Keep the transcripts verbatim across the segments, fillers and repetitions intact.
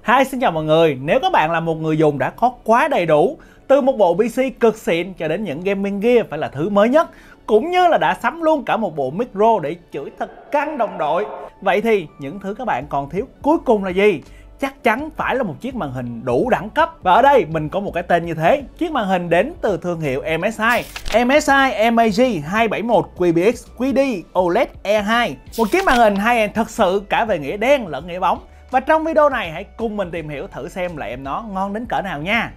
Hi, xin chào mọi người. Nếu các bạn là một người dùng đã có quá đầy đủ, từ một bộ pê xê cực xịn cho đến những gaming gear phải là thứ mới nhất, cũng như là đã sắm luôn cả một bộ micro để chửi thật căng đồng đội, vậy thì những thứ các bạn còn thiếu cuối cùng là gì? Chắc chắn phải là một chiếc màn hình đủ đẳng cấp. Và ở đây mình có một cái tên như thế. Chiếc màn hình đến từ thương hiệu em ét i em ét i em a giê hai bảy một quy bê ích quy đê ô led e hai. Một chiếc màn hình high-end thật sự cả về nghĩa đen lẫn nghĩa bóng. Và trong video này hãy cùng mình tìm hiểu thử xem là em nó ngon đến cỡ nào nha.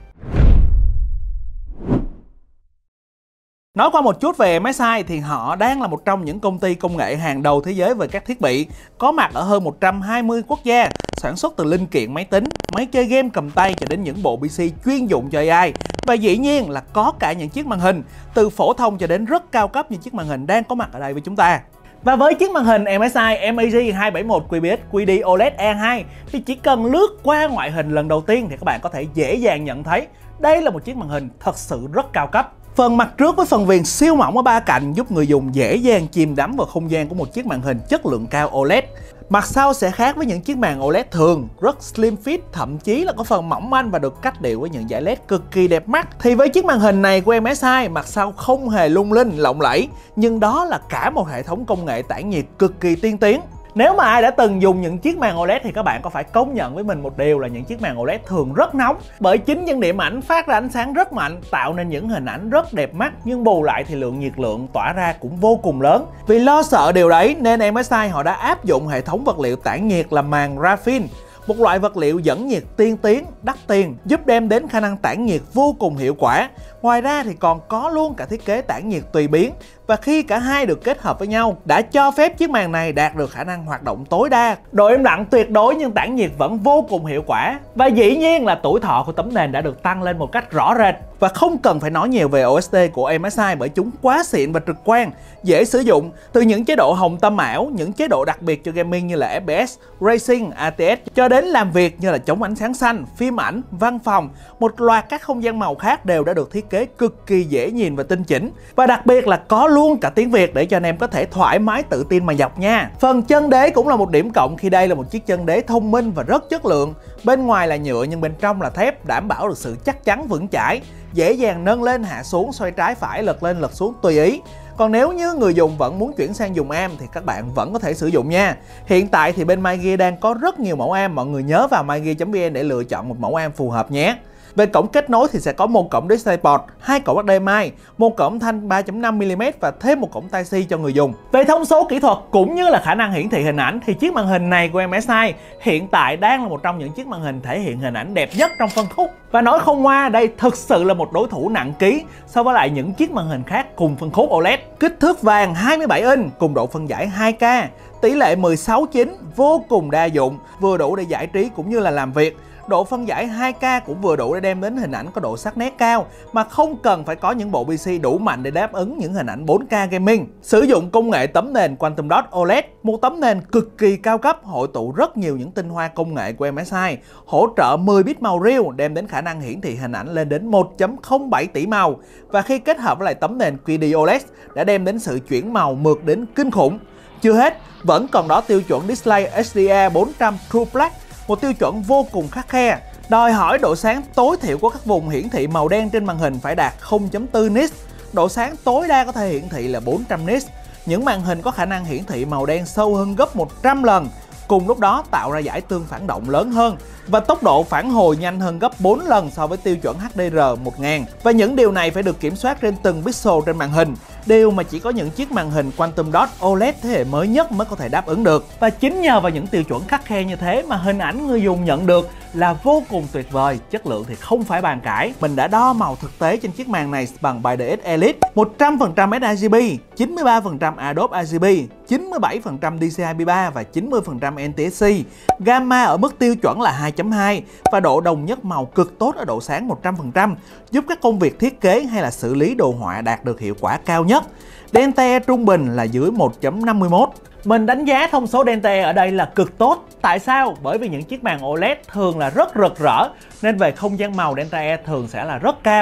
Nói qua một chút về em ét i thì họ đang là một trong những công ty công nghệ hàng đầu thế giới về các thiết bị, có mặt ở hơn một trăm hai mươi quốc gia, sản xuất từ linh kiện máy tính, máy chơi game cầm tay cho đến những bộ pê xê chuyên dụng cho a i. Và dĩ nhiên là có cả những chiếc màn hình từ phổ thông cho đến rất cao cấp như chiếc màn hình đang có mặt ở đây với chúng ta. Và với chiếc màn hình em ét i em a giê hai bảy một quy bê ích quy đê ô led e hai thì chỉ cần lướt qua ngoại hình lần đầu tiên thì các bạn có thể dễ dàng nhận thấy đây là một chiếc màn hình thật sự rất cao cấp. Phần mặt trước với phần viền siêu mỏng ở ba cạnh giúp người dùng dễ dàng chìm đắm vào không gian của một chiếc màn hình chất lượng cao ô led. Mặt sau sẽ khác với những chiếc màn ô led thường, rất slim fit, thậm chí là có phần mỏng manh và được cách điệu với những dải led cực kỳ đẹp mắt. Thì với chiếc màn hình này của em ét i, mặt sau không hề lung linh, lộng lẫy, nhưng đó là cả một hệ thống công nghệ tản nhiệt cực kỳ tiên tiến. Nếu mà ai đã từng dùng những chiếc màn ô led thì các bạn có phải công nhận với mình một điều là những chiếc màn ô led thường rất nóng, bởi chính những điểm ảnh phát ra ánh sáng rất mạnh tạo nên những hình ảnh rất đẹp mắt, nhưng bù lại thì lượng nhiệt lượng tỏa ra cũng vô cùng lớn. Vì lo sợ điều đấy nên em ét i họ đã áp dụng hệ thống vật liệu tản nhiệt là màng graphene, một loại vật liệu dẫn nhiệt tiên tiến, đắt tiền, giúp đem đến khả năng tản nhiệt vô cùng hiệu quả. Ngoài ra thì còn có luôn cả thiết kế tản nhiệt tùy biến, và khi cả hai được kết hợp với nhau đã cho phép chiếc màn này đạt được khả năng hoạt động tối đa. Độ im lặng tuyệt đối nhưng tản nhiệt vẫn vô cùng hiệu quả. Và dĩ nhiên là tuổi thọ của tấm nền đã được tăng lên một cách rõ rệt. Và không cần phải nói nhiều về ô ét tê của em ét i bởi chúng quá xịn và trực quan, dễ sử dụng. Từ những chế độ hồng tâm ảo, những chế độ đặc biệt cho gaming như là ép pê ét, Racing, a tê ét, cho đến làm việc như là chống ánh sáng xanh, phim ảnh, văn phòng, một loạt các không gian màu khác đều đã được thiết kế cực kỳ dễ nhìn và tinh chỉnh. Và đặc biệt là có luôn cả tiếng Việt để cho anh em có thể thoải mái tự tin mà dọc nha. Phần chân đế cũng là một điểm cộng khi đây là một chiếc chân đế thông minh và rất chất lượng. Bên ngoài là nhựa nhưng bên trong là thép, đảm bảo được sự chắc chắn vững chãi, dễ dàng nâng lên hạ xuống, xoay trái phải, lật lên lật xuống tùy ý. Còn nếu như người dùng vẫn muốn chuyển sang dùng a em thì các bạn vẫn có thể sử dụng nha. Hiện tại thì bên MyGear đang có rất nhiều mẫu a em, mọi người nhớ vào mygear chấm vn để lựa chọn một mẫu a em phù hợp nhé. Về cổng kết nối thì sẽ có một cổng DisplayPort, hai cổng hát đê em i, một cổng thanh ba chấm năm mi li mét và thêm một cổng Type-C cho người dùng. Về thông số kỹ thuật cũng như là khả năng hiển thị hình ảnh thì chiếc màn hình này của em ét i hiện tại đang là một trong những chiếc màn hình thể hiện hình ảnh đẹp nhất trong phân khúc. Và nói không ngoa, đây thực sự là một đối thủ nặng ký so với lại những chiếc màn hình khác cùng phân khúc ô led. Kích thước vàng hai mươi bảy inch cùng độ phân giải hai K, tỷ lệ mười sáu chín vô cùng đa dụng, vừa đủ để giải trí cũng như là làm việc. Độ phân giải hai K cũng vừa đủ để đem đến hình ảnh có độ sắc nét cao mà không cần phải có những bộ pê xê đủ mạnh để đáp ứng những hình ảnh bốn K gaming. Sử dụng công nghệ tấm nền Quantum Dot ô led, một tấm nền cực kỳ cao cấp hội tụ rất nhiều những tinh hoa công nghệ của em ét i, hỗ trợ mười bit màu real đem đến khả năng hiển thị hình ảnh lên đến một phẩy không bảy tỷ màu, và khi kết hợp với lại tấm nền quy đê ô led đã đem đến sự chuyển màu mượt đến kinh khủng. Chưa hết, vẫn còn đó tiêu chuẩn Display ếch đê a bốn trăm True Black, một tiêu chuẩn vô cùng khắt khe, đòi hỏi độ sáng tối thiểu của các vùng hiển thị màu đen trên màn hình phải đạt không phẩy bốn nits, độ sáng tối đa có thể hiển thị là bốn trăm nits. Những màn hình có khả năng hiển thị màu đen sâu hơn gấp một trăm lần, cùng lúc đó tạo ra dải tương phản động lớn hơn và tốc độ phản hồi nhanh hơn gấp bốn lần so với tiêu chuẩn hát đê rờ một nghìn. Và những điều này phải được kiểm soát trên từng pixel trên màn hình, điều mà chỉ có những chiếc màn hình Quantum Dot ô led thế hệ mới nhất mới có thể đáp ứng được. Và chính nhờ vào những tiêu chuẩn khắt khe như thế mà hình ảnh người dùng nhận được là vô cùng tuyệt vời, chất lượng thì không phải bàn cãi. Mình đã đo màu thực tế trên chiếc màn này bằng By The Edge Elite, một trăm phần trăm sRGB, chín mươi ba phần trăm Adobe rờ giê bê, chín mươi bảy phần trăm đê xê i pê ba và chín mươi phần trăm en tê ét xê. Gamma ở mức tiêu chuẩn là hai chấm hai và độ đồng nhất màu cực tốt ở độ sáng một trăm phần trăm, giúp các công việc thiết kế hay là xử lý đồ họa đạt được hiệu quả cao nhất. Delta trung bình là dưới một chấm năm mươi mốt. Mình đánh giá thông số Delta ở đây là cực tốt. Tại sao? Bởi vì những chiếc màn ô led thường là rất rực rỡ nên về không gian màu Delta thường sẽ là rất cao.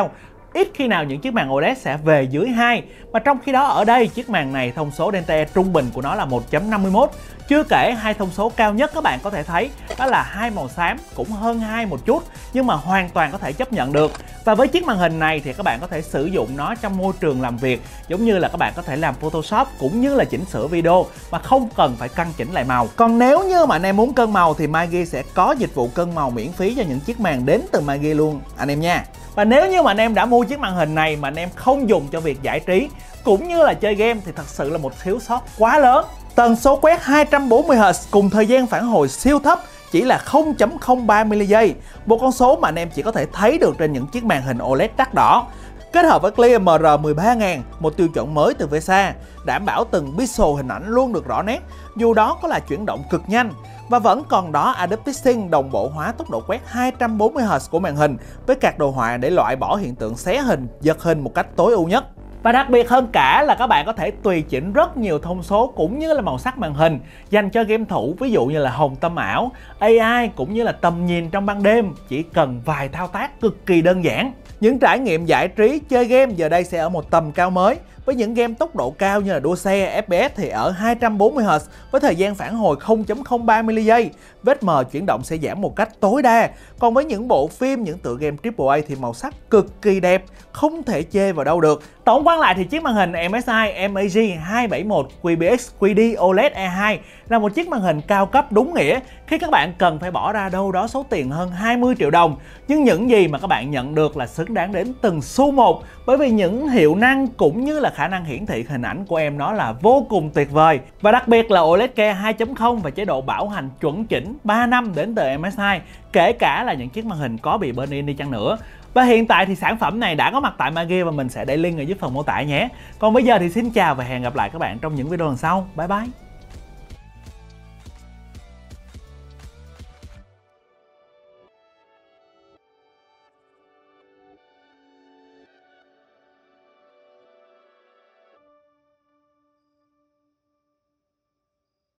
Ít khi nào những chiếc màn ô led sẽ về dưới hai, mà trong khi đó ở đây chiếc màn này thông số Delta E trung bình của nó là một chấm năm mươi mốt. Chưa kể hai thông số cao nhất các bạn có thể thấy đó là hai màu xám cũng hơn hai một chút, nhưng mà hoàn toàn có thể chấp nhận được. Và với chiếc màn hình này thì các bạn có thể sử dụng nó trong môi trường làm việc, giống như là các bạn có thể làm Photoshop cũng như là chỉnh sửa video mà không cần phải căn chỉnh lại màu. Còn nếu như mà anh em muốn cân màu thì MyGear sẽ có dịch vụ cân màu miễn phí cho những chiếc màn đến từ MyGear luôn anh em nha. Và nếu như mà anh em đã mua chiếc màn hình này mà anh em không dùng cho việc giải trí cũng như là chơi game thì thật sự là một thiếu sót quá lớn. Tần số quét hai trăm bốn mươi héc cùng thời gian phản hồi siêu thấp chỉ là không chấm không ba mi-li-giây, một con số mà anh em chỉ có thể thấy được trên những chiếc màn hình ô led đắt đỏ. Kết hợp với Clear M R mười ba nghìn, một tiêu chuẩn mới từ vê ét a, đảm bảo từng pixel hình ảnh luôn được rõ nét, dù đó có là chuyển động cực nhanh. Và vẫn còn đó Adaptive Sync đồng bộ hóa tốc độ quét hai trăm bốn mươi héc của màn hình với các đồ họa để loại bỏ hiện tượng xé hình, giật hình một cách tối ưu nhất. Và đặc biệt hơn cả là các bạn có thể tùy chỉnh rất nhiều thông số cũng như là màu sắc màn hình dành cho game thủ, ví dụ như là hồng tâm ảo, a i cũng như là tầm nhìn trong ban đêm, chỉ cần vài thao tác cực kỳ đơn giản. Những trải nghiệm giải trí chơi game giờ đây sẽ ở một tầm cao mới, với những game tốc độ cao như là đua xe, ép pê ét thì ở hai trăm bốn mươi héc với thời gian phản hồi không chấm không ba mi-li-giây, vết mờ chuyển động sẽ giảm một cách tối đa. Còn với những bộ phim, những tựa game triple A thì màu sắc cực kỳ đẹp, không thể chê vào đâu được. Tổng quan lại thì chiếc màn hình em ét i em a giê hai bảy một Q B X Q D ô led E hai là một chiếc màn hình cao cấp đúng nghĩa khi các bạn cần phải bỏ ra đâu đó số tiền hơn hai mươi triệu đồng. Nhưng những gì mà các bạn nhận được là xứng đáng đến từng xu một, bởi vì những hiệu năng cũng như là khả năng hiển thị hình ảnh của em nó là vô cùng tuyệt vời. Và đặc biệt là ô led Care hai chấm không và chế độ bảo hành chuẩn chỉnh ba năm đến từ em ét i, kể cả là những chiếc màn hình có bị burn-in đi chăng nữa. Và hiện tại thì sản phẩm này đã có mặt tại MyGear và mình sẽ để link ở dưới phần mô tả nhé. Còn bây giờ thì xin chào và hẹn gặp lại các bạn trong những video lần sau. Bye bye!